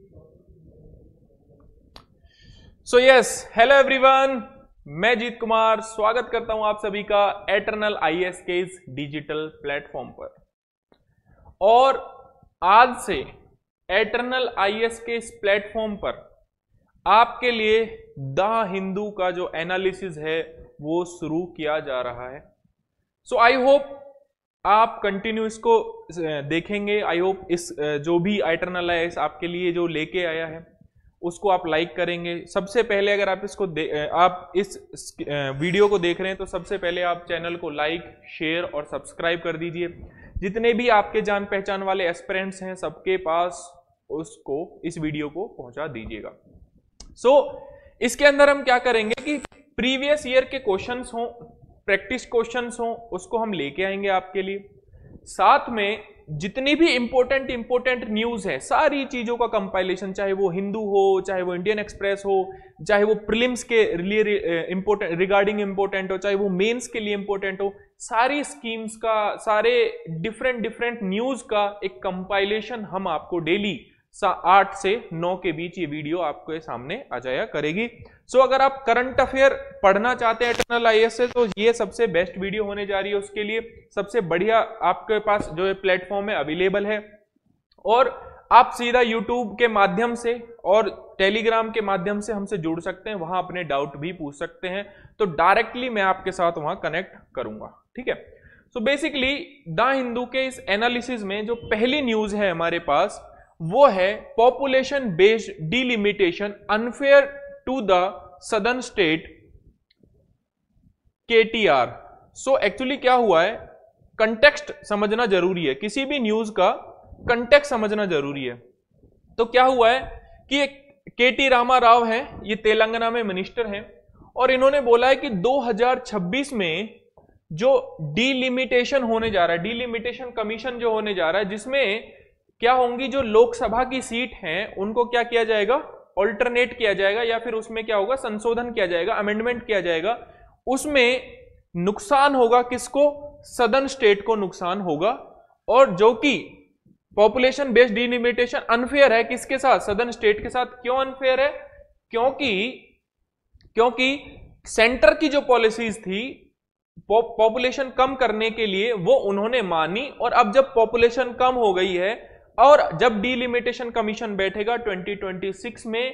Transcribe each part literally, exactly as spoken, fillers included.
So yes, hello everyone, मैं जीत कुमार स्वागत करता हूं आप सभी का एटर्नल आईएएस के इस डिजिटल प्लेटफॉर्म पर। और आज से एटर्नल आईएएस के इस प्लेटफॉर्म पर आपके लिए द हिंदू का जो एनालिसिस है वो शुरू किया जा रहा है। सो आई होप आप कंटिन्यू इसको देखेंगे। आई होप इस जो भी एटर्नल आईएएस आपके लिए जो लेके आया है उसको आप लाइक करेंगे। सबसे पहले अगर आप इसको आप इस वीडियो को देख रहे हैं तो सबसे पहले आप चैनल को लाइक, शेयर और सब्सक्राइब कर दीजिए। जितने भी आपके जान पहचान वाले एस्पिरेंट्स हैं सबके पास उसको इस वीडियो को पहुंचा दीजिएगा। सो so, इसके अंदर हम क्या करेंगे कि प्रीवियस ईयर के क्वेश्चंस हों, प्रैक्टिस क्वेश्चंस हों, उसको हम लेके आएंगे आपके लिए। साथ में जितनी भी इंपॉर्टेंट इंपॉर्टेंट न्यूज है सारी चीजों का कंपाइलेशन, चाहे वो हिंदू हो, चाहे वो इंडियन एक्सप्रेस हो, चाहे वो प्रीलिम्स के लिए इंपोर्टेंट रिगार्डिंग इंपॉर्टेंट हो, चाहे वो मेंस के लिए इंपॉर्टेंट हो, सारी स्कीम्स का, सारे डिफरेंट डिफरेंट न्यूज का एक कंपाइलेशन हम आपको डेली आठ से नौ के बीच ये वीडियो आपके सामने आ जाया करेगी। सो so, अगर आप करंट अफेयर पढ़ना चाहते हैं एटर्नल आईएएस से तो ये सबसे बेस्ट वीडियो होने जा रही है। उसके लिए सबसे बढ़िया आपके पास जो प्लेटफॉर्म है अवेलेबल है, और आप सीधा यूट्यूब के माध्यम से और टेलीग्राम के माध्यम से हमसे जुड़ सकते हैं, वहां अपने डाउट भी पूछ सकते हैं। तो डायरेक्टली मैं आपके साथ वहां कनेक्ट करूंगा, ठीक है। सो बेसिकली द हिंदू के इस एनालिसिस में जो पहली न्यूज है हमारे पास वो है population based delimitation unfair to the southern state KTR. So actually क्या हुआ है, कंटेक्स्ट समझना जरूरी है, किसी भी न्यूज का कंटेक्स्ट समझना जरूरी है। तो क्या हुआ है कि एक केटी रामा राव है, ये तेलंगाना में मिनिस्टर हैं, और इन्होंने बोला है कि दो हज़ार छब्बीस में जो डिलिमिटेशन होने जा रहा है, डिलिमिटेशन कमीशन जो होने जा रहा है, जिसमें क्या होंगी जो लोकसभा की सीट हैं उनको क्या किया जाएगा, ऑल्टरनेट किया जाएगा, या फिर उसमें क्या होगा, संशोधन किया जाएगा, अमेंडमेंट किया जाएगा। उसमें नुकसान होगा किसको, सदर्न स्टेट को नुकसान होगा। और जो कि पॉपुलेशन बेस्ड डिलिमिटेशन अनफेयर है किसके साथ, सदर्न स्टेट के साथ। क्यों अनफेयर है, क्योंकि क्योंकि सेंटर की जो पॉलिसीज थी पॉपुलेशन कम करने के लिए वो उन्होंने मानी, और अब जब पॉपुलेशन कम हो गई है और जब डिलिमिटेशन कमीशन बैठेगा दो हज़ार छब्बीस में,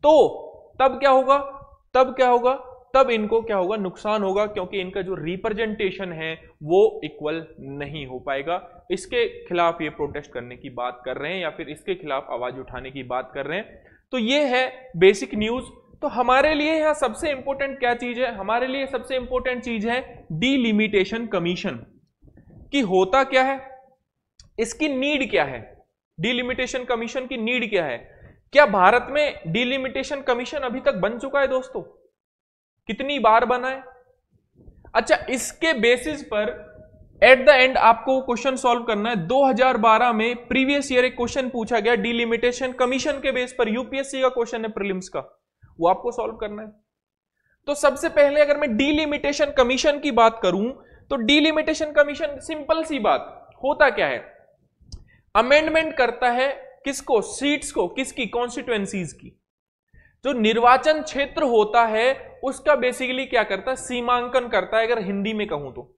तो तब क्या होगा, तब क्या होगा, तब इनको क्या होगा, नुकसान होगा, क्योंकि इनका जो रिप्रेजेंटेशन है वो इक्वल नहीं हो पाएगा। इसके खिलाफ ये प्रोटेस्ट करने की बात कर रहे हैं, या फिर इसके खिलाफ आवाज उठाने की बात कर रहे हैं। तो ये है बेसिक न्यूज। तो हमारे लिए यहां सबसे इंपॉर्टेंट क्या चीज है, हमारे लिए सबसे इंपॉर्टेंट चीज है डिलिमिटेशन कमीशन की होता क्या है, इसकी नीड क्या है, डिलिमिटेशन कमीशन की नीड क्या है। क्या भारत में डिलिमिटेशन कमीशन अभी तक बन चुका है दोस्तों, कितनी बार बना है। अच्छा, इसके बेसिस पर एट द एंड आपको क्वेश्चन सॉल्व करना है। दो हज़ार बारह में प्रीवियस ईयर एक क्वेश्चन पूछा गया डिलिमिटेशन कमीशन के बेस पर, यूपीएससी का क्वेश्चन है प्रीलिम्स का, वो आपको सॉल्व करना है। तो सबसे पहले अगर मैं डिलिमिटेशन कमीशन की बात करूं तो डिलिमिटेशन कमीशन सिंपल सी बात, होता क्या है, अमेंडमेंट करता है किसको, सीट्स को, किसकी, कॉन्स्टिट्यूएंसीज की। जो निर्वाचन क्षेत्र होता है उसका बेसिकली क्या करता है, सीमांकन करता है, अगर हिंदी में कहूं तो।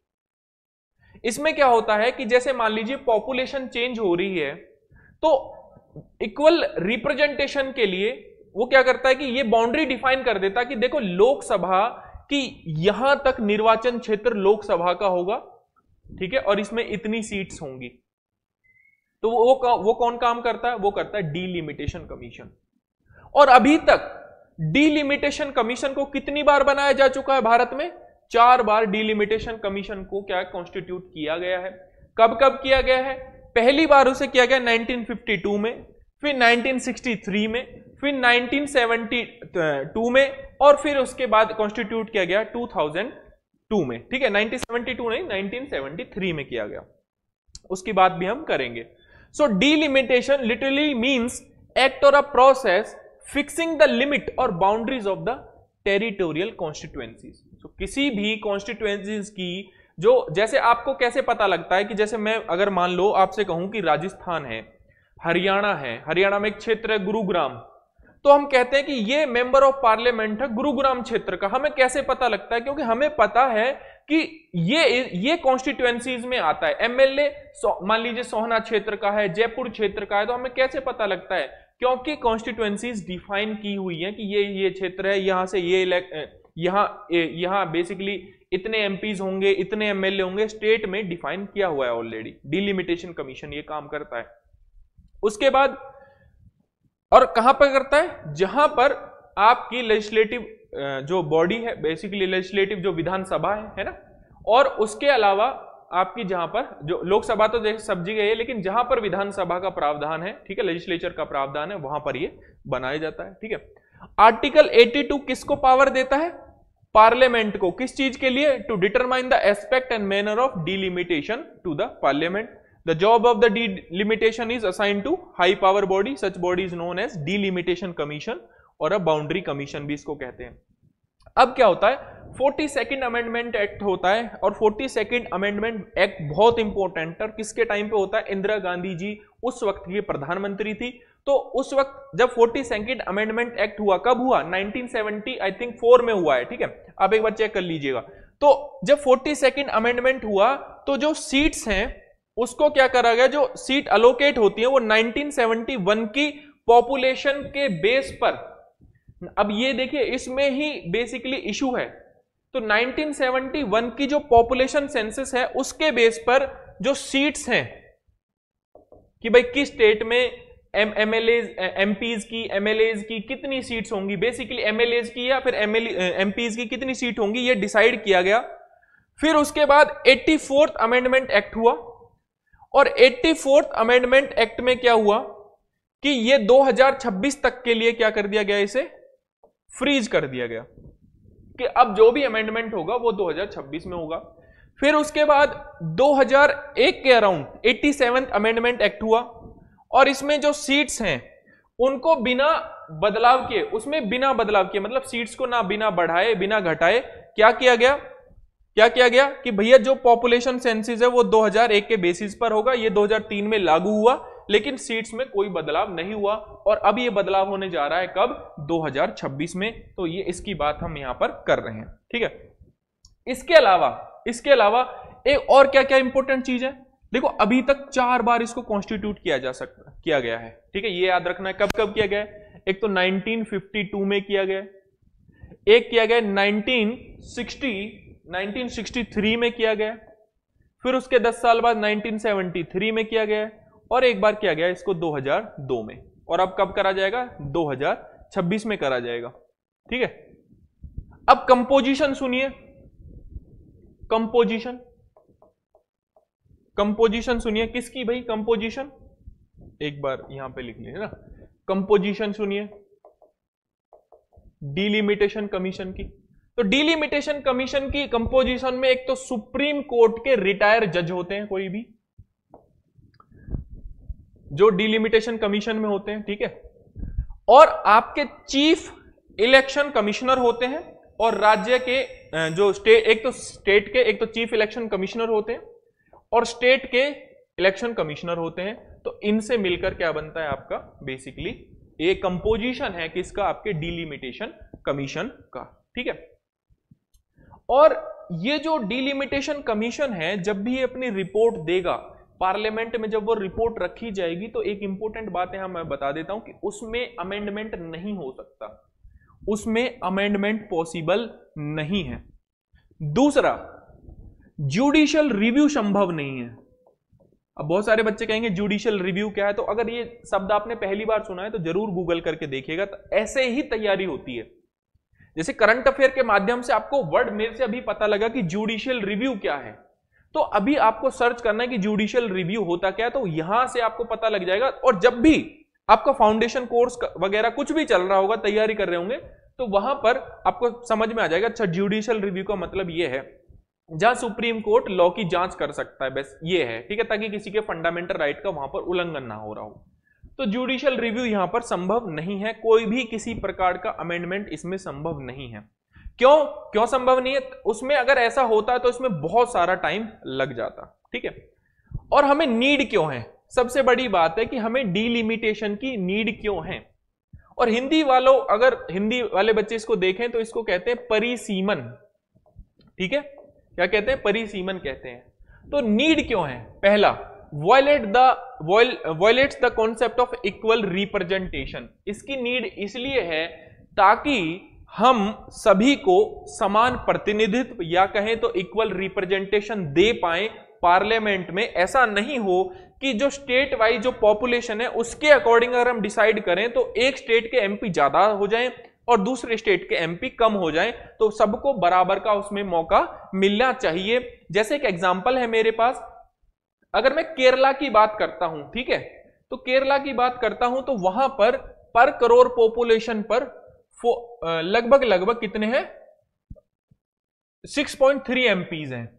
इसमें क्या होता है कि जैसे मान लीजिए पॉपुलेशन चेंज हो रही है, तो इक्वल रिप्रेजेंटेशन के लिए वो क्या करता है कि ये बाउंड्री डिफाइन कर देता है कि देखो लोकसभा की यहां तक निर्वाचन क्षेत्र लोकसभा का होगा, ठीक है, और इसमें इतनी सीट्स होंगी। तो वो वो कौन काम करता है, वो करता है डिलिमिटेशन कमीशन। और अभी तक डिलिमिटेशन कमीशन को कितनी बार बनाया जा चुका है भारत में, चार बार डिलिमिटेशन कमीशन को क्या कॉन्स्टिट्यूट किया गया है। कब कब किया गया है, पहली बार उसे किया गया नाइनटीन फिफ्टी टू में, फिर नाइनटीन सिक्सटी थ्री में, फिर नाइनटीन सेवेंटी टू में, और फिर उसके बाद कॉन्स्टिट्यूट किया गया टू थाउजेंड टू में, ठीक है, नाइनटीन सेवेंटी टू नहीं, नाइनटीन सेवेंटी थ्री में किया गया, उसकी बात भी हम करेंगे। So delimitation literally means act और a process fixing the limit और boundaries of the territorial constituencies. So किसी भी कॉन्स्टिट्यूएंसीज की जो, जैसे आपको कैसे पता लगता है कि जैसे मैं अगर मान लो आपसे कहूं कि राजस्थान है, हरियाणा है, हरियाणा में एक क्षेत्र है गुरुग्राम, तो हम कहते हैं कि ये मेंबर ऑफ पार्लियामेंट है गुरुग्राम क्षेत्र का। हमें कैसे पता लगता है? क्योंकि हमें पता है कि ये ये कॉन्स्टिट्यूएंसीज में आता है। एमएलए मान लीजिए सोहना क्षेत्र का है, जयपुर क्षेत्र का है, तो हमें कैसे पता लगता है? क्योंकि कॉन्स्टिट्यूएंसीज डिफाइन की हुई है कि ये ये क्षेत्र है, यहां से ये यहां यहां बेसिकली इतने एमपीज होंगे, इतने एमएलए होंगे, स्टेट में डिफाइन किया हुआ है ऑलरेडी। डिलिमिटेशन कमीशन ये काम करता है। उसके बाद और कहां पर करता है? जहां पर आपकी लेजिस्लेटिव जो बॉडी है, बेसिकली लेजिस्लेटिव जो विधानसभा है है ना, और उसके अलावा आपकी जहां पर जो लोकसभा तो जैसे सब जगह है, लेकिन जहां पर विधानसभा का प्रावधान है, ठीक है, लेजिस्लेचर का प्रावधान है, वहां पर ये बनाया जाता है। ठीक है। आर्टिकल बयासी किसको पावर देता है? पार्लियामेंट को। किस चीज के लिए? To determine the aspect and manner of delimitation to the parliament. The job of the delimitation is assigned to high power body. Such body is known as delimitation commission और a boundary commission भी इसको कहते हैं। अब क्या होता है? Forty second amendment act होता है, और फोर्टी सेकेंड अमेंडमेंट एक्ट बहुत इंपॉर्टेंट है। किसके टाइम पे होता है? इंदिरा गांधी जी उस वक्त की प्रधानमंत्री थी। तो उस वक्त जब फोर्टी सेकेंड अमेंडमेंट एक्ट हुआ, कब हुआ? Nineteen seventy I think four में हुआ है। ठीक है, आप एक बार चेक कर लीजिएगा। तो जब फोर्टी सेकेंड अमेंडमेंट हुआ तो जो सीट्स हैं उसको क्या करा गया? जो सीट अलोकेट होती है वो नाइनटीन सेवेंटी वन की पॉपुलेशन के बेस पर। अब ये देखिए, इसमें ही बेसिकली इशू है। तो नाइनटीन सेवेंटी वन की जो पॉपुलेशन सेंसस है उसके बेस पर जो सीट्स हैं कि भाई किस स्टेट में एम एमएलएज एमपीज की एमएलएज की कितनी सीट्स होंगी, बेसिकली एमएलएज की या फिर एमपीज की कितनी सीट होंगी, ये डिसाइड किया गया। फिर उसके बाद एट्टी फोर्थ अमेंडमेंट एक्ट हुआ, और एट्टी फोर्थ अमेंडमेंट एक्ट में क्या हुआ कि ये दो हज़ार छब्बीस तक के लिए क्या कर दिया गया? इसे फ्रीज कर दिया गया कि अब जो भी अमेंडमेंट होगा वो दो हज़ार छब्बीस में होगा। फिर उसके बाद दो हज़ार एक के around eighty seventh amendment act हुआ, और इसमें जो सीट्स हैं उनको बिना बदलाव किए, उसमें बिना बदलाव किए मतलब सीट्स को ना बिना बढ़ाए बिना घटाए क्या किया गया? क्या किया गया कि भैया जो पॉपुलेशन सेंसस है वो दो हज़ार एक के बेसिस पर होगा। ये दो हज़ार तीन में लागू हुआ, लेकिन सीट्स में कोई बदलाव नहीं हुआ, और अब ये बदलाव होने जा रहा है कब? दो हज़ार छब्बीस में। तो ये इसकी बात हम यहां पर कर रहे हैं। ठीक है। इसके अलावा इसके अलावा एक और क्या क्या इंपॉर्टेंट चीज है? देखो, अभी तक चार बार इसको कॉन्स्टिट्यूट किया जा सकता किया गया है। ठीक है, ये याद रखना है। कब कब किया गया है? एक तो नाइनटीन फिफ्टी टू में किया गया, एक किया गया nineteen sixty nineteen sixty three में किया गया, फिर उसके दस साल बाद नाइनटीन सेवेंटी थ्री में किया गया, और एक बार किया गया इसको दो हज़ार दो में, और अब कब करा जाएगा? दो हज़ार छब्बीस में करा जाएगा। ठीक है। अब कंपोजिशन सुनिए, कंपोजिशन कंपोजिशन सुनिए किसकी भाई? कंपोजिशन एक बार यहां पे लिख लीजिए ना। कंपोजिशन सुनिए डिलिमिटेशन कमीशन की। तो डिलिमिटेशन कमीशन की कंपोजिशन में एक तो सुप्रीम कोर्ट के रिटायर जज होते हैं, कोई भी जो डिलिमिटेशन कमीशन में होते हैं। ठीक है। और आपके चीफ इलेक्शन कमिश्नर होते हैं, और राज्य के जो स्टेट एक तो स्टेट के एक तो चीफ इलेक्शन कमिश्नर होते हैं, और स्टेट के इलेक्शन कमिश्नर होते हैं। तो इनसे मिलकर क्या बनता है आपका? बेसिकली ये कंपोजिशन है किसका? आपके डिलिमिटेशन कमीशन का। ठीक है। और ये जो डिलिमिटेशन कमीशन है, जब भी ये अपनी रिपोर्ट देगा पार्लियामेंट में, जब वो रिपोर्ट रखी जाएगी, तो एक इंपॉर्टेंट बात है, मैं बता देता हूं कि उसमें अमेंडमेंट नहीं हो सकता, उसमें अमेंडमेंट पॉसिबल नहीं है। दूसरा, जुडिशियल रिव्यू संभव नहीं है। अब बहुत सारे बच्चे कहेंगे जुडिशियल रिव्यू क्या है? तो अगर ये शब्द आपने पहली बार सुना है तो जरूर गूगल करके देखिएगा। तो ऐसे ही तैयारी होती है, जैसे करंट अफेयर के माध्यम से आपको वर्ड मेरे से अभी पता लगा कि जुडिशियल रिव्यू क्या है, तो अभी आपको सर्च करना है कि जुडिशियल रिव्यू होता क्या है, तो यहां से आपको पता लग जाएगा। और जब भी आपका फाउंडेशन कोर्स वगैरह कुछ भी चल रहा होगा, तैयारी कर रहे होंगे, तो वहां पर आपको समझ में आ जाएगा, अच्छा जुडिशियल रिव्यू का मतलब ये है जहां सुप्रीम कोर्ट लॉ की जांच कर सकता है, बस ये है। ठीक है, ताकि किसी के फंडामेंटल राइट का वहां पर उल्लंघन ना हो रहा हो। तो जुडिशियल रिव्यू यहां पर संभव नहीं है, कोई भी किसी प्रकार का अमेंडमेंट इसमें संभव नहीं है। क्यों क्यों संभव नहीं है? उसमें अगर ऐसा होता तो इसमें बहुत सारा टाइम लग जाता। ठीक है। और हमें नीड क्यों है? सबसे बड़ी बात है कि हमें डीलिमिटेशन की नीड क्यों है। और हिंदी वालों, अगर हिंदी वाले बच्चे इसको देखें तो इसको कहते हैं परिसीमन, ठीक है, क्या कहते हैं, परिसीमन कहते हैं। तो नीड क्यों है? पहला, violate the violates the concept of equal representation. इसकी नीड इसलिए है ताकि हम सभी को समान प्रतिनिधित्व या कहें तो इक्वल रिप्रेजेंटेशन दे पाए पार्लियामेंट में। ऐसा नहीं हो कि जो स्टेट वाइज जो पॉपुलेशन है उसके अकॉर्डिंग अगर हम डिसाइड करें तो एक स्टेट के एमपी ज्यादा हो जाएं और दूसरे स्टेट के एमपी कम हो जाएं, तो सबको बराबर का उसमें मौका मिलना चाहिए। जैसे एक एग्जांपल है मेरे पास, अगर मैं केरला की बात करता हूं, ठीक है, तो केरला की बात करता हूं तो वहां पर पर करोड़ पॉपुलेशन पर लगभग लगभग कितने हैं, सिक्स पॉइंट थ्री एमपीज हैं।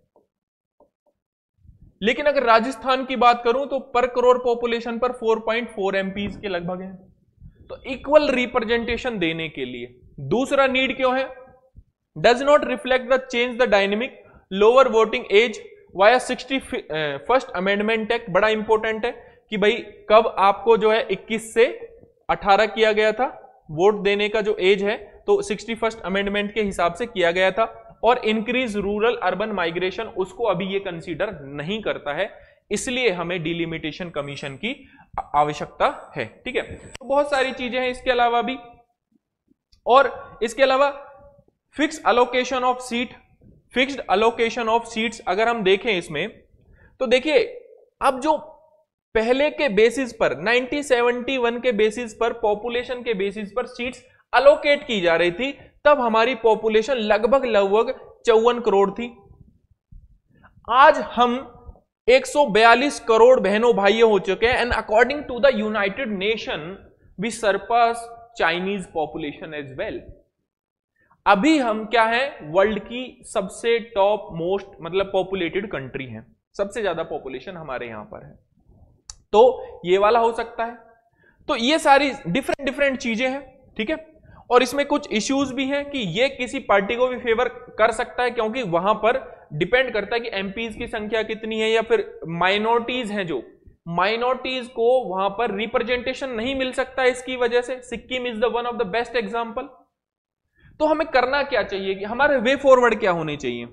लेकिन अगर राजस्थान की बात करूं तो पर करोड़ पॉपुलेशन पर फोर पॉइंट फोर एमपीज के लगभग हैं। तो इक्वल रिप्रेजेंटेशन देने के लिए। दूसरा नीड क्यों है? Does not reflect the change the dynamic lower voting age via sixty first amendment act. बड़ा इंपॉर्टेंट है कि भाई कब आपको जो है इक्कीस से अठारह किया गया था वोट देने का जो एज है, तो सिक्सटी फर्स्ट अमेंडमेंट के हिसाब से किया गया था। और इंक्रीज रूरल अर्बन माइग्रेशन उसको अभी ये कंसीडर नहीं करता है, इसलिए हमें डिलिमिटेशन कमीशन की आवश्यकता है, ठीक है। तो बहुत सारी चीजें हैं इसके अलावा भी। और इसके अलावा fix allocation of seat, fixed allocation of seats अगर हम देखें इसमें तो देखिए, अब जो पहले के बेसिस पर नाइनटीन सेवेंटी वन के बेसिस पर पॉपुलेशन के बेसिस पर सीट्स अलोकेट की जा रही थी, तब हमारी पॉपुलेशन लगभग लगभग चौवन करोड़ थी। आज हम एक सौ बयालीस करोड़ बहनों भाइयों हो चुके हैं, and according to the united nation we surpass Chinese population as well. अभी हम क्या है, वर्ल्ड की सबसे टॉप मोस्ट मतलब पॉपुलेटेड कंट्री है, सबसे ज्यादा पॉपुलेशन हमारे यहां पर है। तो ये वाला हो सकता है। तो ये सारी डिफरेंट डिफरेंट चीजें हैं, ठीक है। और इसमें कुछ इश्यूज भी हैं कि ये किसी पार्टी को भी फेवर कर सकता है, क्योंकि वहां पर डिपेंड करता है कि एमपीज की संख्या कितनी है, या फिर माइनॉरिटीज हैं, जो माइनॉरिटीज को वहां पर रिप्रेजेंटेशन नहीं मिल सकता है इसकी वजह से। Sikkim is the one of the best example. तो हमें करना क्या चाहिए कि हमारे वे फॉरवर्ड क्या होने चाहिए,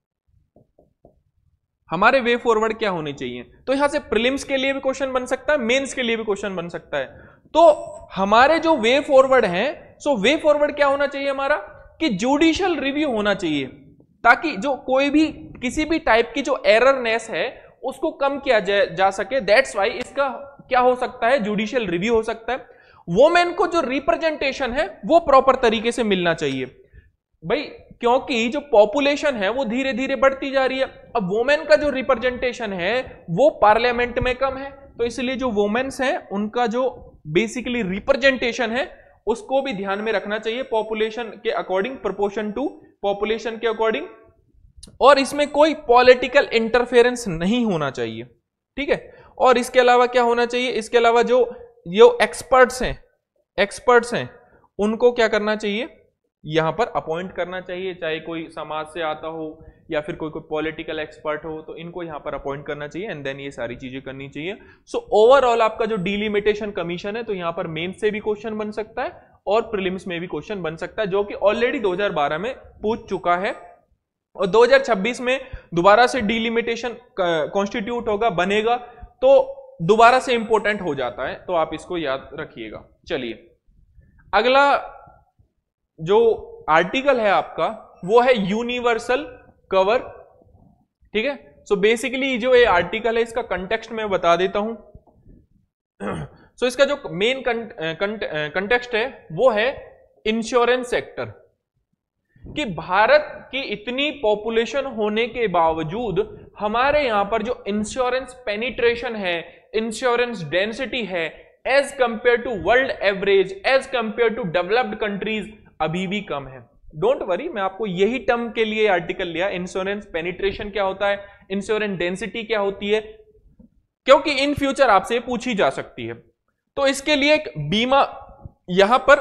हमारे वे फॉरवर्ड क्या होने चाहिए। तो यहां से प्रीलिम्स के लिए भी क्वेश्चन बन सकता है, मेंस के लिए भी क्वेश्चन बन सकता है। तो हमारे जो वे फॉरवर्ड हैं, सो वे फॉरवर्ड क्या होना चाहिए हमारा, कि जुडिशियल रिव्यू होना चाहिए, ताकि जो कोई भी किसी भी टाइप की जो एररनेस है उसको कम किया जा, जा सके। दैट्स वाई इसका क्या हो सकता है, जुडिशियल रिव्यू हो सकता है। वोमेन को जो रिप्रेजेंटेशन है वो प्रॉपर तरीके से मिलना चाहिए भाई, क्योंकि जो पॉपुलेशन है वो धीरे धीरे बढ़ती जा रही है। अब वोमेन का जो रिप्रेजेंटेशन है वो पार्लियामेंट में कम है, तो इसलिए जो वोमेन्स हैं उनका जो बेसिकली रिप्रेजेंटेशन है उसको भी ध्यान में रखना चाहिए, पॉपुलेशन के अकॉर्डिंग, प्रोपोर्शन टू पॉपुलेशन के अकॉर्डिंग। और इसमें कोई पॉलिटिकल इंटरफेरेंस नहीं होना चाहिए, ठीक है। और इसके अलावा क्या होना चाहिए, इसके अलावा जो जो एक्सपर्ट्स हैं एक्सपर्ट्स हैं उनको क्या करना चाहिए, यहां पर अपॉइंट करना चाहिए, चाहे कोई समाज से आता हो या फिर कोई कोई पॉलिटिकल एक्सपर्ट हो, तो इनको यहां पर अपॉइंट करना चाहिए, एंड देन ये सारी चीजें करनी चाहिए। सो ओवरऑल आपका जो डिलिमिटेशन कमीशन है, तो यहां पर मेंस से भी क्वेश्चन बन सकता है और प्रीलिम्स में भी क्वेश्चन बन सकता है, जो कि ऑलरेडी दो हज़ार बारह में पूछ चुका है। और दो हज़ार छब्बीस में दोबारा से डिलिमिटेशन कॉन्स्टिट्यूट होगा, बनेगा, तो दोबारा से इंपॉर्टेंट हो जाता है, तो आप इसको याद रखिएगा। चलिए, अगला जो आर्टिकल है आपका वो है यूनिवर्सल कवर, ठीक है। सो बेसिकली जो ये आर्टिकल है इसका कंटेक्स्ट मैं बता देता हूं। सो so, इसका जो मेन कंटेक्स्ट है वो है इंश्योरेंस सेक्टर, कि भारत की इतनी पॉपुलेशन होने के बावजूद हमारे यहां पर जो इंश्योरेंस पेनिट्रेशन है, इंश्योरेंस डेंसिटी है, as compare to world average, as compare to developed countries, अभी भी कम है। डोंट वरी, मैं आपको यही टर्म के लिए आर्टिकल लिया, इंश्योरेंस पेनिट्रेशन क्या होता है, इंश्योरेंस डेंसिटी क्या होती है, क्योंकि इन फ्यूचर आपसे पूछी जा सकती है। तो इसके लिए एक बीमा यहां पर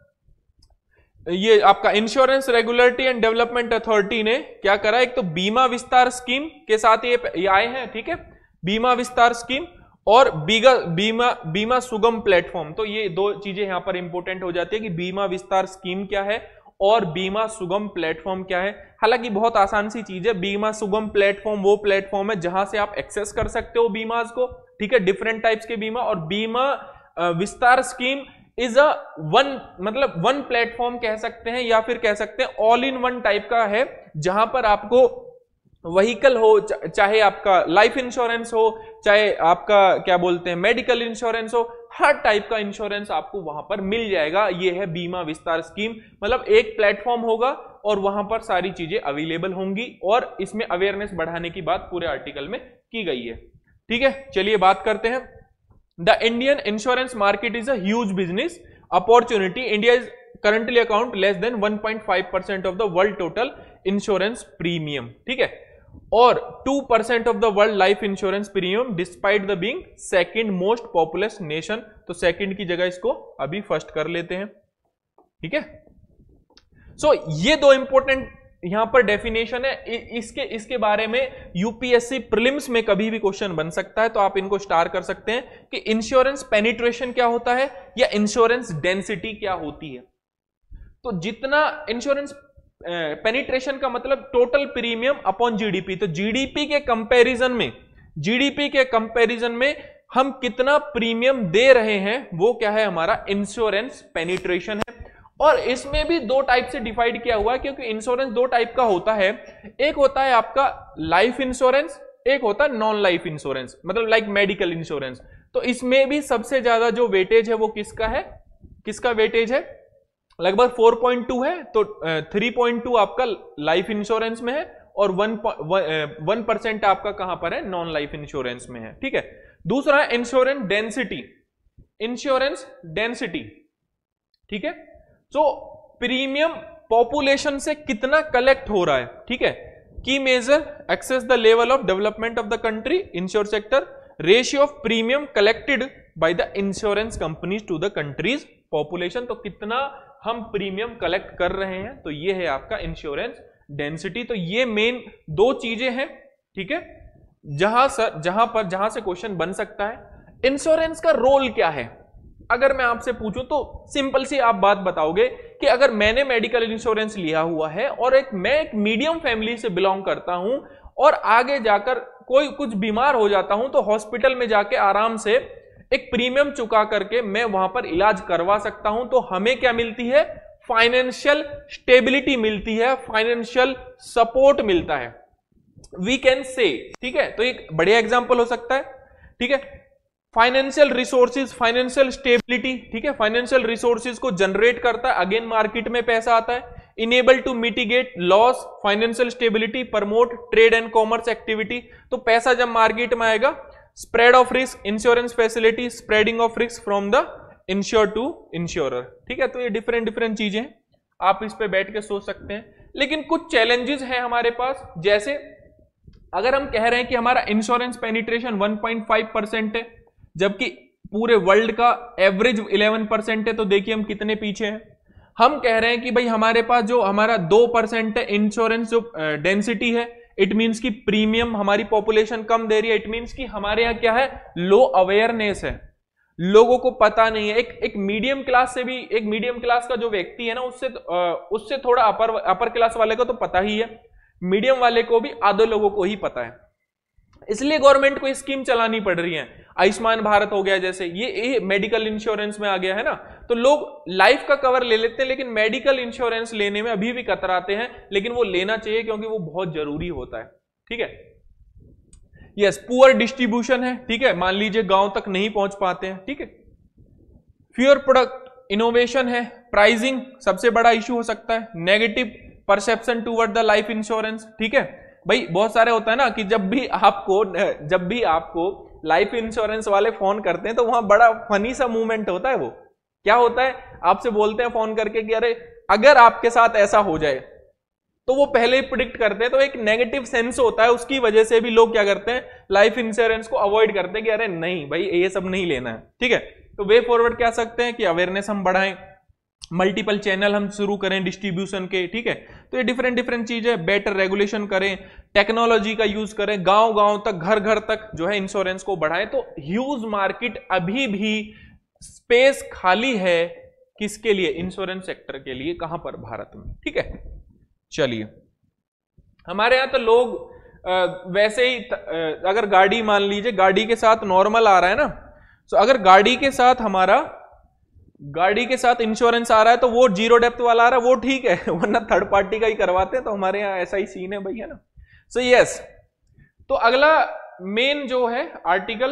ये आपका insurance regulatory and development authority ने क्या करा, एक तो बीमा विस्तार स्कीम के साथ ये, ये आए हैं, ठीक है, बीमा विस्तार स्कीम। और बीमा बीमा बीमा सुगम प्लेटफॉर्म। तो ये दो चीजें यहां पर इंपॉर्टेंट हो जाती है कि बीमा विस्तार स्कीम क्या है और बीमा सुगम प्लेटफॉर्म क्या है। हालांकि बहुत आसान सी चीज है, बीमा सुगम प्लेटफॉर्म वो प्लेटफॉर्म है जहां से आप एक्सेस कर सकते हो बीमास को, ठीक है, डिफरेंट टाइप्स के बीमा। और Bima Vistaar scheme is a one, मतलब वन प्लेटफॉर्म कह सकते हैं, या फिर कह सकते हैं ऑल इन वन टाइप का है, जहां पर आपको व्हीकल हो, चाहे आपका लाइफ इंश्योरेंस हो, चाहे आपका क्या बोलते हैं मेडिकल इंश्योरेंस हो, हर टाइप का इंश्योरेंस आपको वहां पर मिल जाएगा। ये है बीमा विस्तार स्कीम, मतलब एक प्लेटफॉर्म होगा और वहां पर सारी चीजें अवेलेबल होंगी, और इसमें अवेयरनेस बढ़ाने की बात पूरे आर्टिकल में की गई है, ठीक है। चलिए बात करते हैं। The Indian insurance market is a huge business opportunity. India is currently account less than one point five percent of the world total insurance premium, ठीक है, और two percent of the world life insurance premium despite the being second most populous nation. तो second की जगह इसको अभी first कर लेते हैं, ठीक है। सो so, ये दो इंपॉर्टेंट यहां पर डेफिनेशन है। इसके इसके बारे में यूपीएससी प्रीलिम्स में कभी भी क्वेश्चन बन सकता है, तो आप इनको स्टार कर सकते हैं कि इंश्योरेंस पेनिट्रेशन क्या होता है या इंश्योरेंस डेंसिटी क्या होती है। तो जितना इंश्योरेंस पेनिट्रेशन का मतलब टोटल प्रीमियम अपॉन जीडीपी, तो जीडीपी के कंपैरिजन में जीडीपी के कंपैरिजन में हम कितना प्रीमियम दे रहे हैं, वो क्या है, हमारा इंश्योरेंस पेनिट्रेशन है। और इसमें भी दो टाइप से डिवाइड किया हुआ है, क्योंकि इंश्योरेंस दो टाइप का होता है। एक होता है आपका लाइफ इंश्योरेंस, एक होता है नॉन लाइफ इंश्योरेंस, मतलब लाइक मेडिकल इंश्योरेंस। तो इसमें भी सबसे ज्यादा जो वेटेज है वो किसका है, किसका वेटेज है, लगभग फोर पॉइंट टू है। तो थ्री पॉइंट टू आपका लाइफ इंश्योरेंस में है और वन परसेंट आपका कहां पर है, नॉन लाइफ इंश्योरेंस में है, ठीक है। दूसरा है इंश्योरेंस डेंसिटी, इंश्योरेंस डेंसिटी, ठीक है। तो प्रीमियम पॉपुलेशन से कितना कलेक्ट हो रहा है, ठीक है। की major access the level of development of the country, insure sector, ratio of premium collected by the insurance companies to the country's population. तो कितना हम प्रीमियम कलेक्ट कर रहे हैं, तो ये है आपका इंश्योरेंस डेंसिटी। तो ये मेन दो चीजें हैं, ठीक है, जहां सर जहां पर जहां से क्वेश्चन बन सकता है। इंश्योरेंस का रोल क्या है, अगर मैं आपसे पूछूं तो सिंपल सी आप बात बताओगे कि अगर मैंने मेडिकल इंश्योरेंस लिया हुआ है और एक मैं एक मीडियम फैमिली से बिलोंग करता हूं और आगे जाकर कोई कुछ बीमार हो जाता हूं, तो हॉस्पिटल में जाके आराम से एक प्रीमियम चुका करके मैं वहां पर इलाज करवा सकता हूं, तो हमें क्या मिलती है, फाइनेंशियल स्टेबिलिटी मिलती है, फाइनेंशियल सपोर्ट मिलता है, वी कैन से, ठीक है। तो एक बढ़िया एग्जांपल हो सकता है, ठीक है, फाइनेंशियल रिसोर्सेज, फाइनेंशियल स्टेबिलिटी, ठीक है, फाइनेंशियल रिसोर्सेज को जनरेट करता है, अगेन मार्केट में पैसा आता है, enable to mitigate loss, financial stability, promote trade and commerce activity. तो पैसा जब मार्केट में आएगा, spread of risk, insurance facility, spreading of risk from the insure to insurer, ठीक है। तो ये डिफरेंट डिफरेंट चीजें आप इस पे बैठ के सोच सकते हैं। लेकिन कुछ चैलेंजेस हैं हमारे पास, जैसे अगर हम कह रहे हैं कि हमारा insurance penetration one point five percent है, जबकि पूरे वर्ल्ड का एवरेज इलेवन परसेंट है, तो देखिए हम कितने पीछे हैं। हम कह रहे हैं कि भाई हमारे पास जो हमारा दो परसेंट है इंश्योरेंस जो डेंसिटी है, इट मींस कि प्रीमियम हमारी पॉपुलेशन कम दे रही है, इट मींस कि हमारे यहाँ क्या है, लो अवेयरनेस है, लोगों को पता नहीं है। एक एक मीडियम क्लास से भी, एक मीडियम क्लास का जो व्यक्ति है ना, उससे उससे थोड़ा अपर अपर क्लास वाले को तो पता ही है, मीडियम वाले को भी आधे लोगों को ही पता है। इसलिए गवर्नमेंट को स्कीम चलानी पड़ रही है। आयुष्मान भारत हो गया, जैसे ये, ये मेडिकल इंश्योरेंस में आ गया है ना, तो लोग लाइफ का कवर ले लेते हैं, लेकिन मेडिकल इंश्योरेंस लेने में अभी भी कतराते हैं, लेकिन वो लेना चाहिए क्योंकि वो बहुत जरूरी होता है, ठीक है। यस, पुअर डिस्ट्रीब्यूशन है, ठीक है, मान लीजिए गांव तक नहीं पहुंच पाते हैं, ठीक है। फ्यूअर प्रोडक्ट इनोवेशन है, प्राइसिंग सबसे बड़ा इश्यू हो सकता है, negative perception toward the life insurance, ठीक है। भाई बहुत सारे होता है ना कि जब भी आपको जब भी आपको लाइफ इंश्योरेंस वाले फोन करते हैं तो वहां बड़ा फनी सा मूवमेंट होता है। वो क्या होता है, आपसे बोलते हैं फोन करके कि अरे अगर आपके साथ ऐसा हो जाए, तो वो पहले ही प्रिडिक्ट करते हैं, तो एक नेगेटिव सेंस होता है, उसकी वजह से भी लोग क्या करते हैं, लाइफ इंश्योरेंस को अवॉइड करते हैं कि अरे नहीं भाई ये सब नहीं लेना है, ठीक है। तो वे फॉरवर्ड क्या सकते हैं कि अवेयरनेस हम बढ़ाएं, मल्टीपल चैनल हम शुरू करें डिस्ट्रीब्यूशन के, ठीक है। तो ये डिफरेंट डिफरेंट चीजें, बेटर रेगुलेशन करें, टेक्नोलॉजी का यूज करें, गांव गांव तक, घर घर तक जो है इंश्योरेंस को बढ़ाएं। तो ह्यूज मार्केट अभी भी स्पेस खाली है किसके लिए? इंश्योरेंस सेक्टर के लिए। कहां पर? भारत में, ठीक है। चलिए, हमारे यहां तो लोग आ, वैसे ही त, आ, अगर गाड़ी मान लीजिए गाड़ी के साथ नॉर्मल आ रहा है ना, तो अगर गाड़ी के साथ हमारा गाड़ी के साथ इंश्योरेंस आ रहा है तो वो जीरो डेप्थ वाला आ रहा है, वो ठीक है, वरना थर्ड पार्टी का ही करवाते हैं। तो हमारे यहाँ ऐसा ही सीन है भाई, है ना। सो यस, तो अगला मेन जो है आर्टिकल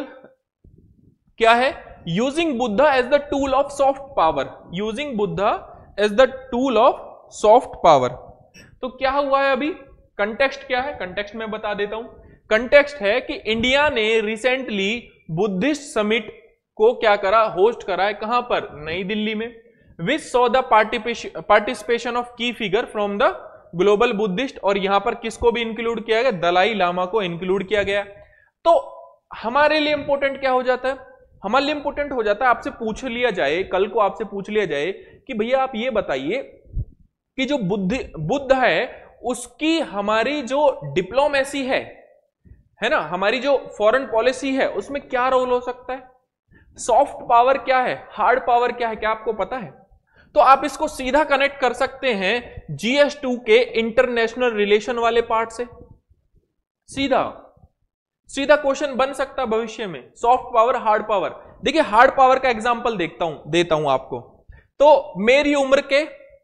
क्या है? Using Buddha as the tool of soft power. Using Buddha as the tool of soft power. तो क्या हुआ है अभी? कंटेक्स्ट क्या है? कंटेक्स्ट में बता देता हूं। कंटेक्स्ट है कि इंडिया ने रिसेंटली बुद्धिस्ट समिट को क्या करा? होस्ट करा है। कहां पर? नई दिल्ली में। Which saw the participation of key figure from the global Buddhist. और यहां पर किसको भी इंक्लूड किया गया? दलाई लामा को इंक्लूड किया गया। तो हमारे लिए इंपॉर्टेंट क्या हो जाता है? हमारे लिए इंपॉर्टेंट हो जाता है, आपसे पूछ लिया जाए, कल को आपसे पूछ लिया जाए कि भैया आप ये बताइए कि जो बुद्धि बुद्ध है उसकी हमारी जो डिप्लोमेसी है है ना, हमारी जो फॉरेन पॉलिसी है, उसमें क्या रोल हो सकता है? सॉफ्ट पावर क्या है? हार्ड पावर क्या है? क्या आपको पता है? तो आप इसको सीधा कनेक्ट कर सकते हैं जी एस टू के इंटरनेशनल रिलेशन वाले पार्ट से। सीधा सीधा क्वेश्चन बन सकता है भविष्य में, सॉफ्ट पावर हार्ड पावर। देखिए, हार्ड पावर का एग्जांपल देखता हूं देता हूं आपको। तो मेरी उम्र के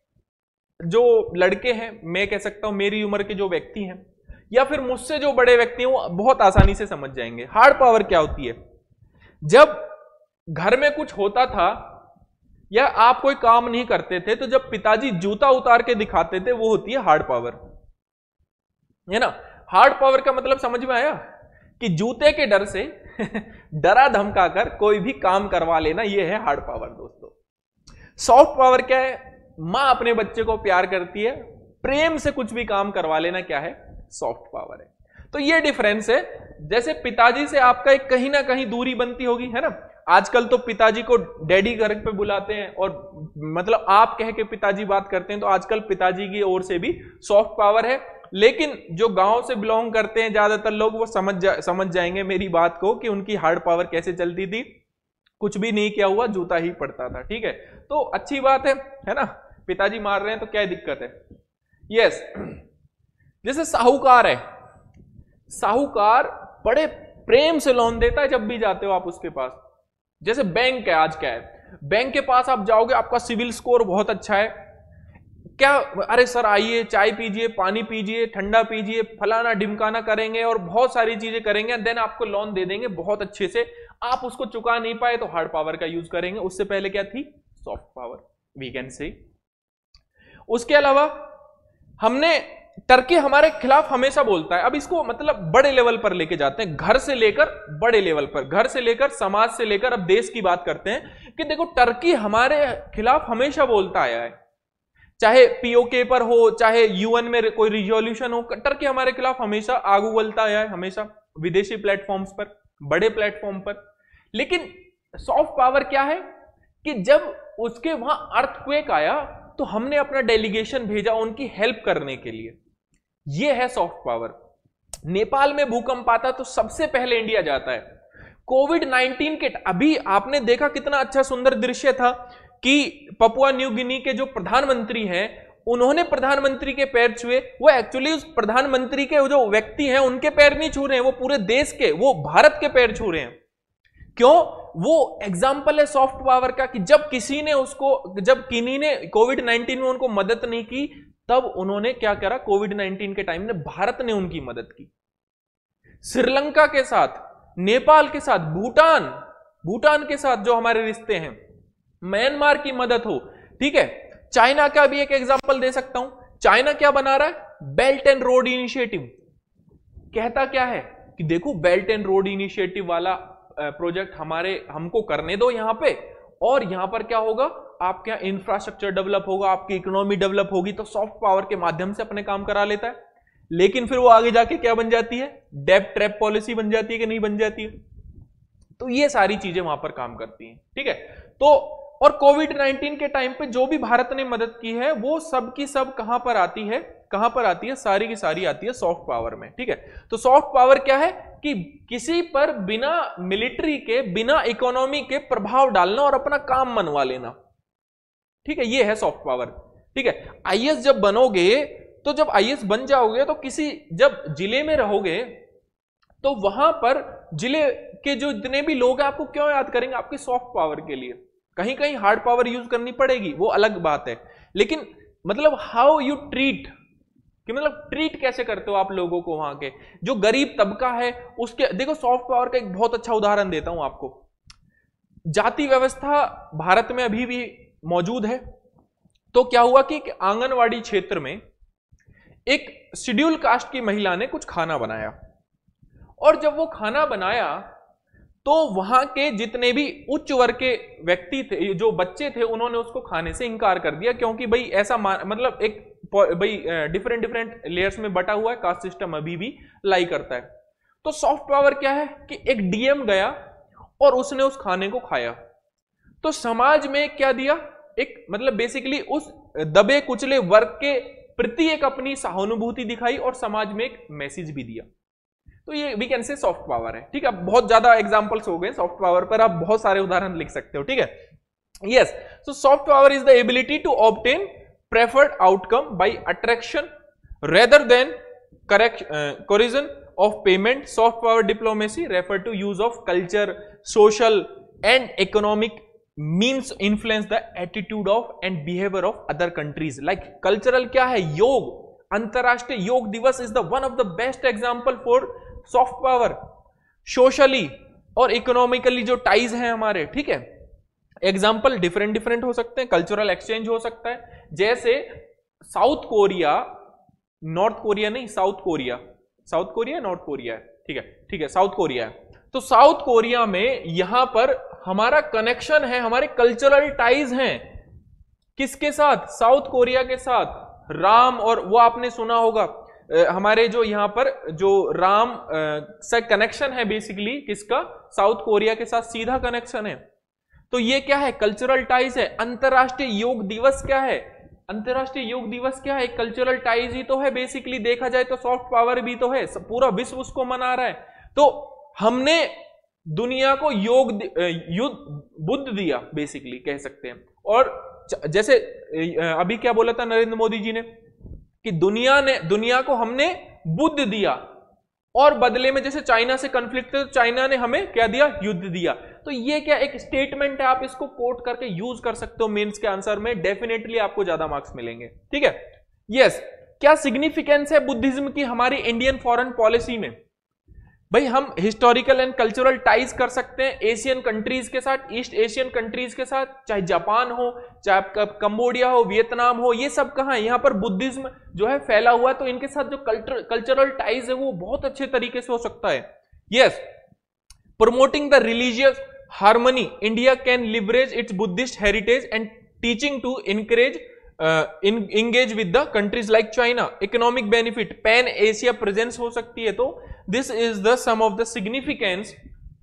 जो लड़के हैं, मैं कह सकता हूं मेरी उम्र के जो व्यक्ति हैं, या फिर मुझसे जो बड़े व्यक्ति हैं, वो बहुत आसानी से समझ जाएंगे हार्ड पावर क्या होती है। जब घर में कुछ होता था या आप कोई काम नहीं करते थे, तो जब पिताजी जूता उतार के दिखाते थे, वो होती है हार्ड पावर, है ना। हार्ड पावर का मतलब समझ में आया कि जूते के डर से डरा धमकाकर कोई भी काम करवा लेना, ये है हार्ड पावर दोस्तों। सॉफ्ट पावर क्या है? मां अपने बच्चे को प्यार करती है, प्रेम से कुछ भी काम करवा लेना, क्या है? सॉफ्ट पावर है। तो ये डिफरेंस है। जैसे पिताजी से आपका एक कहीं ना कहीं दूरी बनती होगी, है ना। आजकल तो पिताजी को डैडी घर पे बुलाते हैं, और मतलब आप कह के पिताजी बात करते हैं, तो आजकल पिताजी की ओर से भी सॉफ्ट पावर है। लेकिन जो गांव से बिलोंग करते हैं ज्यादातर लोग, वो समझ जा, समझ जाएंगे मेरी बात को कि उनकी हार्ड पावर कैसे चलती थी। कुछ भी नहीं किया हुआ, जूता ही पड़ता था, ठीक है। तो अच्छी बात है है ना, पिताजी मार रहे हैं तो क्या दिक्कत है? यस, जैसे साहूकार है, साहूकार बड़े प्रेम से लोन देता है जब भी जाते हो आप उसके पास। जैसे बैंक है, आज क्या है, बैंक के पास आप जाओगे, आपका सिविल स्कोर बहुत अच्छा है, क्या अरे सर आइए, चाय पीजिए, पानी पीजिए, ठंडा पीजिए, फलाना ढिमकाना करेंगे और बहुत सारी चीजें करेंगे, देन आपको लोन दे देंगे बहुत अच्छे से। आप उसको चुका नहीं पाए तो हार्ड पावर का यूज करेंगे। उससे पहले क्या थी? सॉफ्ट पावर, वी कैन से। उसके अलावा हमने टर्की हमारे खिलाफ हमेशा बोलता है। अब इसको मतलब बड़े लेवल पर लेके जाते हैं, घर से लेकर बड़े लेवल पर, घर से लेकर समाज से लेकर अब देश की बात करते हैं कि देखो टर्की हमारे खिलाफ हमेशा बोलता आया है, चाहे पीओके पर हो, चाहे यूएन में कोई रिजोल्यूशन हो, टर्की हमारे खिलाफ हमेशा आगू बोलता आया है, हमेशा विदेशी प्लेटफॉर्म्स पर, बड़े प्लेटफॉर्म पर। लेकिन सॉफ्ट पावर क्या है कि जब उसके वहां अर्थक्वेक आया तो हमने अपना डेलीगेशन भेजा उनकी हेल्प करने के लिए, यह है सॉफ्ट पावर। नेपाल में भूकंप आता तो सबसे पहले इंडिया जाता है। कोविड नाइनटीन के अभी आपने देखा कितना अच्छा सुंदर दृश्य था कि पपुआ न्यू गिनी के जो प्रधानमंत्री हैं, उन्होंने प्रधानमंत्री के पैर छुए। वो एक्चुअली उस प्रधानमंत्री के जो व्यक्ति हैं उनके पैर नहीं छू रहे हैं, वो पूरे देश के, वो भारत के पैर छू रहे हैं। क्यों? वो एग्जाम्पल है सॉफ्ट पावर का कि जब किसी ने उसको, जब किन्हीं ने कोविड नाइनटीन में उनको मदद नहीं की, तब उन्होंने क्या करा? कोविड नाइनटीन के टाइम में भारत ने उनकी मदद की। श्रीलंका के साथ, नेपाल के साथ, भूटान भूटान के साथ जो हमारे रिश्ते हैं, म्यांमार की मदद हो, ठीक है। चाइना का भी एक एग्जांपल दे सकता हूं। चाइना क्या बना रहा है? Belt and road initiative. कहता क्या है कि देखो बेल्ट एंड रोड इनिशिएटिव वाला प्रोजेक्ट हमारे हमको करने दो यहां पे, और यहां पर क्या होगा? आपके यहां इंफ्रास्ट्रक्चर डेवलप होगा, आपकी इकोनॉमी डेवलप होगी। तो सॉफ्ट पावर के माध्यम से अपने काम करा लेता है। लेकिन फिर वो आगे जाके क्या बन जाती है? डेब्ट ट्रैप पॉलिसी बन जाती है कि नहीं बन जाती है? तो ये सारी चीजें वहां पर काम करती हैं, ठीक है। तो और कोविड नाइनटीन के टाइम पे जो भी भारत ने मदद की है वो सब की सब कहां पर आती है, कहां पर आती है, सारी की सारी आती है सॉफ्ट पावर में। ठीक है, तो सॉफ्ट पावर क्या है कि किसी पर बिना मिलिट्री के, बिना इकोनॉमी के प्रभाव डालना और अपना काम मनवा लेना। ठीक है, ये है सॉफ्ट पावर। ठीक है, आईएएस जब बनोगे, तो जब आईएएस बन जाओगे तो किसी, जब जिले में रहोगे तो वहां पर जिले के जो जितने भी लोग हैं आपको क्यों याद करेंगे, आपकी सॉफ्ट पावर के लिए। कहीं कहीं हार्ड पावर यूज करनी पड़ेगी, वो अलग बात है, लेकिन मतलब हाउ यू ट्रीट, कि मतलब ट्रीट कैसे करते हो आप लोगों को, वहां के जो गरीब तबका है उसके। देखो सॉफ्ट पावर का एक बहुत अच्छा उदाहरण देता हूं आपको। जाति व्यवस्था भारत में अभी भी मौजूद है। तो क्या हुआ कि आंगनवाड़ी क्षेत्र में एक शेड्यूल कास्ट की महिला ने कुछ खाना बनाया, और जब वो खाना बनाया तो वहां के जितने भी उच्च वर्ग के व्यक्ति थे, जो बच्चे थे, उन्होंने उसको खाने से इनकार कर दिया, क्योंकि भाई ऐसा मतलब एक भाई डिफरेंट डिफरेंट लेयर्स में बटा हुआ है, कास्ट सिस्टम अभी भी लाई करता है। तो सॉफ्ट पावर क्या है कि एक डीएम गया और उसने उस खाने को खाया, तो समाज में क्या दिया, एक मतलब बेसिकली उस दबे कुचले वर्ग के प्रति एक अपनी सहानुभूति दिखाई और समाज में एक मैसेज भी दिया। तो ये we can say soft power है। ठीक है, बहुत ज्यादा एग्जांपल्स हो गए सॉफ्ट पावर पर, आप बहुत सारे उदाहरण लिख सकते हो। ठीक है, yes, so soft power is the ability to obtain preferred outcome by attraction rather than correct coercion of payment. Soft power diplomacy refer to use of culture, social and economic means influence the attitude of and behavior of other countries. like cultural क्या है, योग, अंतरराष्ट्रीय योग दिवस is the one of the best example for soft power. socially और economically जो ties हैं हमारे, ठीक है, एग्जाम्पल डिफरेंट डिफरेंट हो सकते हैं, कल्चरल एक्सचेंज हो सकता है, जैसे साउथ कोरिया, नॉर्थ कोरिया नहीं, south Korea, south Korea north Korea है, ठीक है, ठीक है, साउथ कोरिया है। तो साउथ कोरिया में यहां पर हमारा कनेक्शन है, हमारे कल्चरल टाइज हैं, किसके साथ, साउथ कोरिया के साथ, राम, और वो आपने सुना होगा हमारे जो यहां पर जो राम से कनेक्शन है बेसिकली किसका, साउथ कोरिया के साथ सीधा कनेक्शन है। तो ये क्या है, कल्चरल टाइज है। अंतरराष्ट्रीय योग दिवस क्या है, अंतरराष्ट्रीय योग दिवस क्या है, कल्चरल टाइज ही तो है बेसिकली, देखा जाए तो सॉफ्ट पावर भी तो है, पूरा विश्व उसको मना रहा है। तो हमने दुनिया को योग युद्ध बुद्ध दिया बेसिकली कह सकते हैं। और जैसे अभी क्या बोला था नरेंद्र मोदी जी ने कि दुनिया ने दुनिया को हमने बुद्ध दिया, और बदले में जैसे चाइना से कन्फ्लिक्ट है तो चाइना ने हमें क्या दिया, युद्ध दिया। तो ये क्या एक स्टेटमेंट है, आप इसको कोट करके यूज कर सकते हो मेंस के आंसर में, डेफिनेटली आपको ज्यादा मार्क्स मिलेंगे। ठीक है, यस, क्या सिग्निफिकेंस है बुद्धिज्म की हमारी इंडियन फॉरेन पॉलिसी में। भाई हम हिस्टोरिकल एंड कल्चरल टाइज कर सकते हैं एशियन कंट्रीज के साथ, ईस्ट एशियन कंट्रीज के साथ, चाहे जापान हो, चाहे कंबोडिया हो, वियतनाम हो, ये सब कहां है, यहां पर बुद्धिज्म जो है फैला हुआ है, तो इनके साथ जो कल्चर कल्चरल टाइज है वो बहुत अच्छे तरीके से हो सकता है। Yes, promoting the religious harmony, India can leverage its Buddhist heritage and teaching to encourage engage with the countries like China. Economic benefit, pan Asia presence हो सकती है। तो this is the some of the significance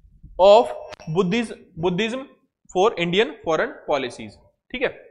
of Buddhism Buddhism for Indian foreign policies. ठीक है,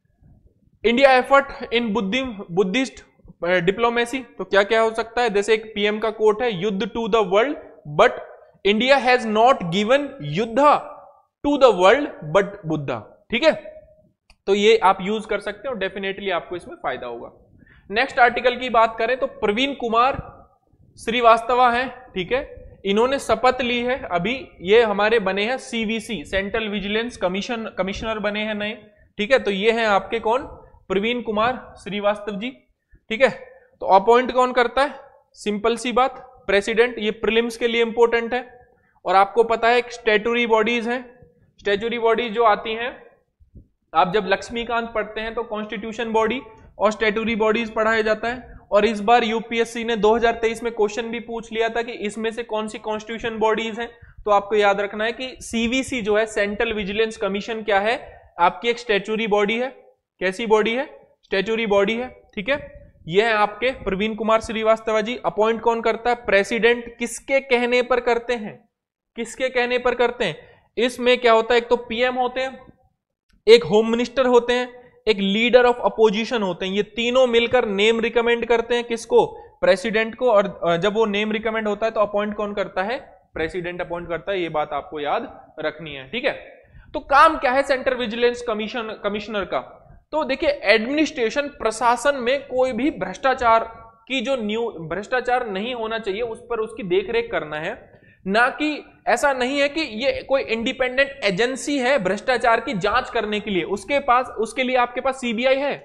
India effort in Buddhism Buddhist diplomacy, तो क्या क्या हो सकता है, जैसे एक पीएम का कोट है, युद्ध to the world but India has not given युद्ध to the world but Buddha. ठीक है, तो ये आप यूज कर सकते हो, डेफिनेटली आपको इसमें फायदा होगा। नेक्स्ट आर्टिकल की बात करें तो प्रवीण कुमार श्रीवास्तवा हैं, ठीक है, इन्होंने शपथ ली है अभी, ये हमारे बने हैं CVC, central vigilance commission commissioner बने हैं नए। ठीक है, तो ये हैं आपके कौन, प्रवीण कुमार श्रीवास्तव जी। ठीक है, तो अपॉइंट कौन करता है, सिंपल सी बात, प्रेसिडेंट। ये प्रीलिम्स के लिए इंपॉर्टेंट है, और आपको पता है स्टैट्यूटरी बॉडीज हैं, स्टैट्यूटरी बॉडीज जो आती हैं, आप जब लक्ष्मीकांत पढ़ते हैं तो कॉन्स्टिट्यूशन बॉडी और स्टैट्यूटरी बॉडीज पढ़ाया जाता है। और इस बार यूपीएससी ने दो हज़ार तेईस में क्वेश्चन भी पूछ लिया था कि इसमें से कौन सी कॉन्स्टिट्यूशन बॉडीज हैं, तो आपको याद रखना है कि सीवीसी जो है, सेंट्रल विजिलेंस कमीशन, क्या है, आपकी एक स्टैट्यूटरी बॉडी है। कैसी बॉडी है, स्टैट्यूटरी बॉडी है। ठीक है, ये है आपके प्रवीण कुमार श्रीवास्तव जी। अपॉइंट कौन करता है, प्रेसिडेंट। किसके कहने पर करते हैं, किसके कहने पर करते हैं, इसमें क्या होता है, एक तो पीएम होते हैं, एक होम मिनिस्टर होते हैं, एक लीडर ऑफ अपोजिशन होते हैं। ये तीनों मिलकर नेम रिकमेंड करते हैं किसको? प्रेसिडेंट को। और जब वो नेम रिकमेंड होता है तो अपॉइंट कौन करता है? प्रेसिडेंट अपॉइंट करता है। ये बात आपको याद रखनी है, ठीक है। तो काम क्या है सेंट्रल विजिलेंस कमीशन कमिश्नर का? तो देखिए, एडमिनिस्ट्रेशन प्रशासन में कोई भी भ्रष्टाचार की जो न्यू भ्रष्टाचार नहीं होना चाहिए उस पर उसकी देखरेख करना है, ना कि ऐसा नहीं है कि ये कोई इंडिपेंडेंट एजेंसी है भ्रष्टाचार की जांच करने के लिए। उसके पास उसके लिए आपके पास सीबीआई है,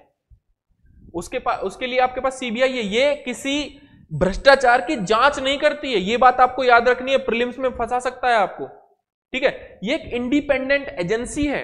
उसके पास उसके लिए आपके पास सीबीआई है। ये किसी भ्रष्टाचार की जांच नहीं करती है, ये बात आपको याद रखनी है, प्रीलिम्स में फंसा सकता है आपको, ठीक है। ये एक इंडिपेंडेंट एजेंसी है,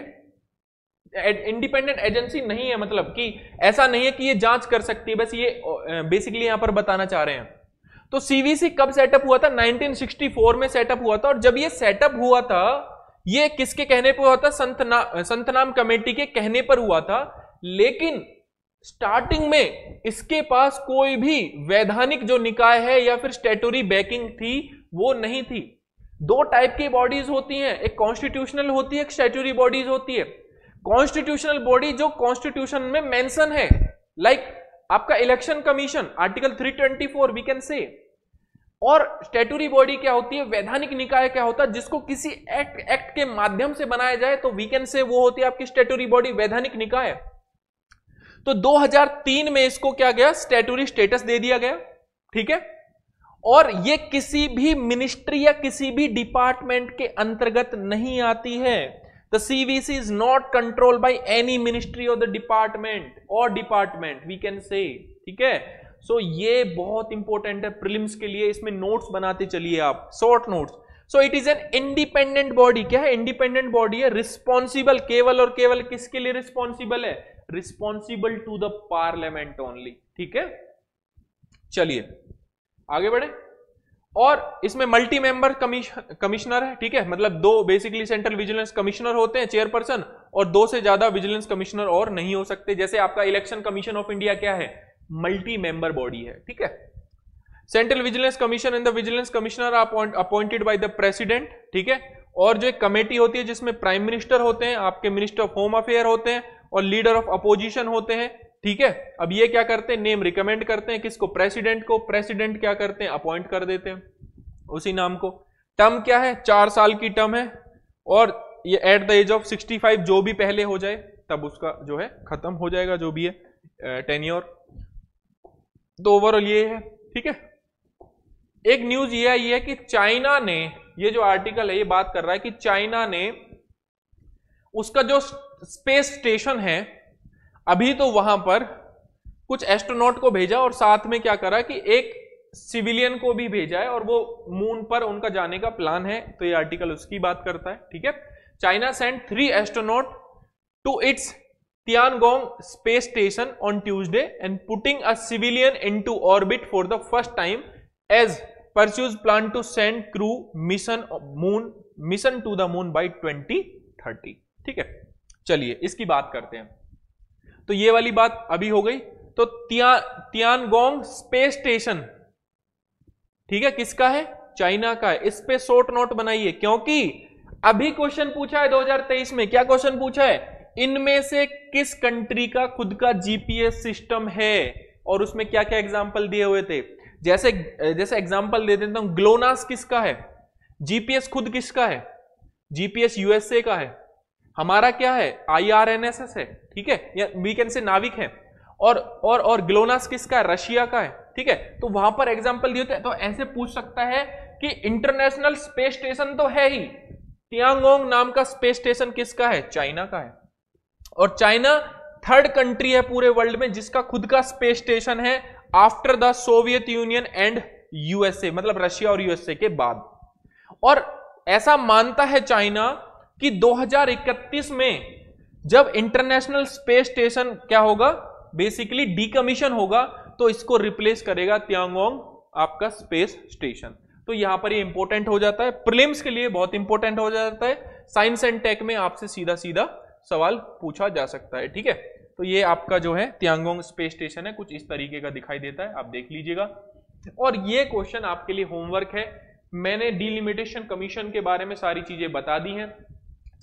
इंडिपेंडेंट एजेंसी नहीं है, मतलब कि ऐसा नहीं है कि ये जांच कर सकती है, बस ये बेसिकली यहां पर बताना चाह रहे हैं। तो सीवीसी कब सेटअप हुआ था? नाइनटीन सिक्सटी फोर में सेटअप हुआ था। और जब ये सेटअप हुआ था, ये किसके कहने पर हुआ था? संतना संतनाम कमेटी के कहने पर हुआ था। लेकिन स्टार्टिंग में इसके पास कोई भी वैधानिक जो निकाय है या फिर स्टैट्यूटरी बैकिंग थी वो नहीं थी। दो टाइप की बॉडीज होती हैं, एक कॉन्स्टिट्यूशनल होती है, एक स्टैट्यूटरी बॉडीज होती है। कॉन्स्टिट्यूशनल बॉडी जो कॉन्स्टिट्यूशन में मेंशन है, लाइक like आपका election commission, article three twenty four we can say. और स्टैट्यूटरी बॉडी क्या होती है? वैधानिक निकाय क्या होता है? जिसको किसी एक्ट एक्ट के माध्यम से बनाया जाए तो वी कैन से वो होती है आपकी स्टैट्यूटरी बॉडी, वैधानिक निकाय। तो दो हज़ार तीन में इसको क्या गया? स्टैट्यूटरी स्टेटस दे दिया गया, ठीक है। और ये किसी भी मिनिस्ट्री या किसी भी डिपार्टमेंट के अंतर्गत नहीं आती है। The C V C is not controlled by any ministry or the department or department we can say, ठीक है। सो so, ये बहुत इंपॉर्टेंट है प्रीलिम्स के लिए, इसमें नोट्स बनाते चलिए आप, short notes. So it is an independent body. क्या है? इंडिपेंडेंट बॉडी है, रिस्पॉन्सिबल केवल और केवल किसके लिए रिस्पॉन्सिबल है? Responsible to the parliament only, ठीक है। चलिए आगे बढ़े। और इसमें मल्टी मेंबर कमिश्नर है, ठीक है, मतलब दो बेसिकली सेंट्रल विजिलेंस कमिश्नर होते हैं, चेयरपर्सन, और दो से ज्यादा विजिलेंस कमिश्नर और नहीं हो सकते। जैसे आपका इलेक्शन कमीशन ऑफ इंडिया क्या है? मल्टी मेंबर बॉडी है, ठीक है। Central vigilance commission and the vigilance commissioner appointed by the president, ठीक है। और जो एक कमेटी होती है जिसमें प्राइम मिनिस्टर होते हैं, आपके मिनिस्टर ऑफ होम अफेयर होते हैं, और लीडर ऑफ अपोजिशन होते हैं, ठीक है। अब ये क्या करते हैं? नेम रिकमेंड करते हैं किसको? प्रेसिडेंट को। प्रेसिडेंट क्या करते हैं? अपॉइंट कर देते हैं उसी नाम को। टर्म क्या है? चार साल की टर्म है, और ये at the age of sixty five, जो भी पहले हो जाए तब उसका जो है खत्म हो जाएगा, जो भी है टेन्योर। तो ओवरऑल ये है, ठीक है। एक न्यूज ये आई है कि चाइना ने, ये जो आर्टिकल है ये बात कर रहा है कि चाइना ने उसका जो स्पेस स्टेशन है, अभी तो वहां पर कुछ एस्ट्रोनॉट को भेजा और साथ में क्या करा कि एक सिविलियन को भी भेजा है, और वो मून पर उनका जाने का प्लान है। तो ये आर्टिकल उसकी बात करता है, ठीक है। China sent three astronaut to its Tiangong space station on Tuesday and putting a civilian into orbit for the first time as pursues plan to send crew mission moon mission to the moon by twenty thirty, ठीक है। चलिए इसकी बात करते हैं। तो ये वाली बात अभी हो गई। तो तिया तियानगोंग स्पेस स्टेशन, ठीक है, किसका है? चाइना का है। इस पे शॉर्ट नोट बनाइए, क्योंकि अभी क्वेश्चन पूछा है दो हज़ार तेईस में। क्या क्वेश्चन पूछा है? इनमें से किस कंट्री का खुद का जीपीएस सिस्टम है? और उसमें क्या क्या एग्जांपल दिए हुए थे। जैसे जैसे एग्जांपल दे देता हूं, ग्लोनास किसका है? जीपीएस खुद किसका है? जीपीएस यूएसए का है। हमारा क्या है? आईआरएनएसएस है, ठीक है, या वी कैन से नाविक है। और और और ग्लोनास किसका है? रशिया का है, ठीक है। तो वहां पर एग्जांपल दिए थे। तो ऐसे पूछ सकता है कि इंटरनेशनल स्पेस स्टेशन तो है ही, तियांगोंग नाम का स्पेस स्टेशन किसका है? चाइना का है। और चाइना थर्ड कंट्री है पूरे वर्ल्ड में जिसका खुद का स्पेस स्टेशन है, after the Soviet Union and USA, मतलब रशिया और यूएसए के बाद। और ऐसा मानता है चाइना कि दो हज़ार इकतीस में जब इंटरनेशनल स्पेस स्टेशन क्या होगा, बेसिकली डीकमीशन होगा, तो इसको रिप्लेस करेगा तियांगोंग आपका स्पेस स्टेशन। तो यहां पर ये इंपॉर्टेंट हो जाता है, प्रीलिम्स के लिए बहुत इंपॉर्टेंट हो जाता है। साइंस एंड टेक में आपसे सीधा सीधा सवाल पूछा जा सकता है, ठीक है। तो ये आपका जो है तियांगोंग स्पेस स्टेशन है, कुछ इस तरीके का दिखाई देता है, आप देख लीजिएगा। और ये क्वेश्चन आपके लिए होमवर्क है। मैंने डिलिमिटेशन कमीशन के बारे में सारी चीजें बता दी हैं,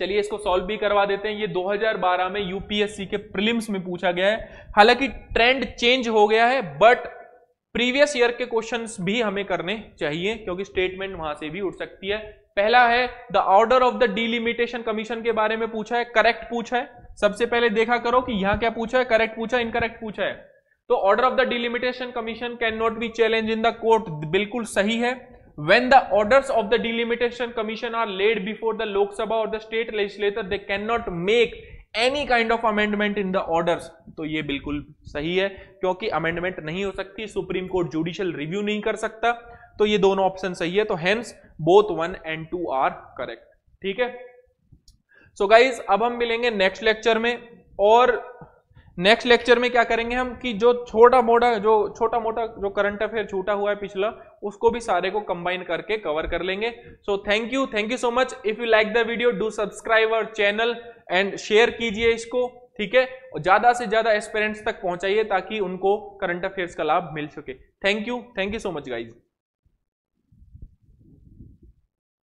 चलिए इसको सॉल्व भी करवा देते हैं। ये दो हज़ार बारह में यूपीएससी के प्रीलिम्स में पूछा गया है। हालांकि ट्रेंड चेंज हो गया है, बट प्रीवियस ईयर के क्वेश्चंस भी हमें करने चाहिए क्योंकि स्टेटमेंट वहां से भी उठ सकती है। पहला है the order of the delimitation commission के बारे में पूछा है, करेक्ट पूछा है। सबसे पहले देखा करो कि यहां क्या पूछा है, करेक्ट पूछा है, इनकरेक्ट पूछा है। तो order of the delimitation commission can not be challenge in the court, बिल्कुल सही है। When the orders of the delimitation commission are laid before the Lok Sabha or the state legislature, they cannot make any kind of amendment in the orders. तो ये बिल्कुल सही है क्योंकि amendment नहीं हो सकती, सुप्रीम कोर्ट जुडिशियल रिव्यू नहीं कर सकता। तो ये दोनों ऑप्शन सही है, तो hence both one and two are correct. ठीक है, सो गाइज अब हम मिलेंगे नेक्स्ट लेक्चर में, और नेक्स्ट लेक्चर में क्या करेंगे हम कि जो छोटा मोटा जो छोटा मोटा जो करंट अफेयर छूटा हुआ है पिछला, उसको भी सारे को कंबाइन करके कवर कर लेंगे। So thank you thank you so much. If you like the video do subscribe our channel and share कीजिए इसको, ठीक है, और ज्यादा से ज्यादा एस्पिरेंट्स तक पहुंचाइए ताकि उनको करंट अफेयर्स का लाभ मिल सके। Thank you thank you so much guys.